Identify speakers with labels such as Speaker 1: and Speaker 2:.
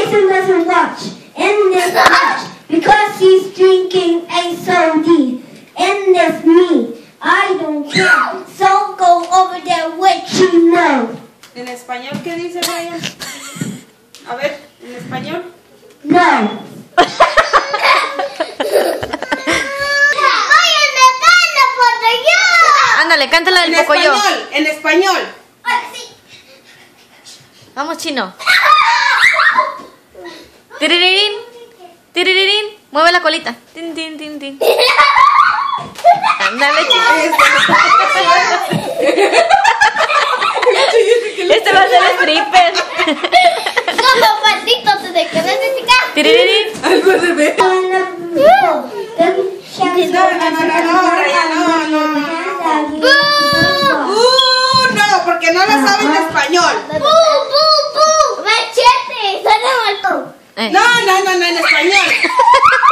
Speaker 1: Jason doesn't watch in this watch because he's drinking a soda. And there's me. I don't care. So go over there what you know.
Speaker 2: ¿En español qué dice Brian? A ver, ¿en español?
Speaker 1: No.
Speaker 3: Ándale, cántala del
Speaker 2: En
Speaker 3: Pocoyo.
Speaker 2: español, en español.
Speaker 3: Vamos, Chino. Tiririrín, tiririrín. Mueve la colita. Tin, tin, tin, tin. Ándale, Chino. Este va a ser el stripper.
Speaker 4: Como patitos de que
Speaker 3: Tiririrín.
Speaker 2: Algo de ver. No, porque no la sabe en español.
Speaker 4: ¡Machete! ¡Sale muerto!
Speaker 2: No, en español.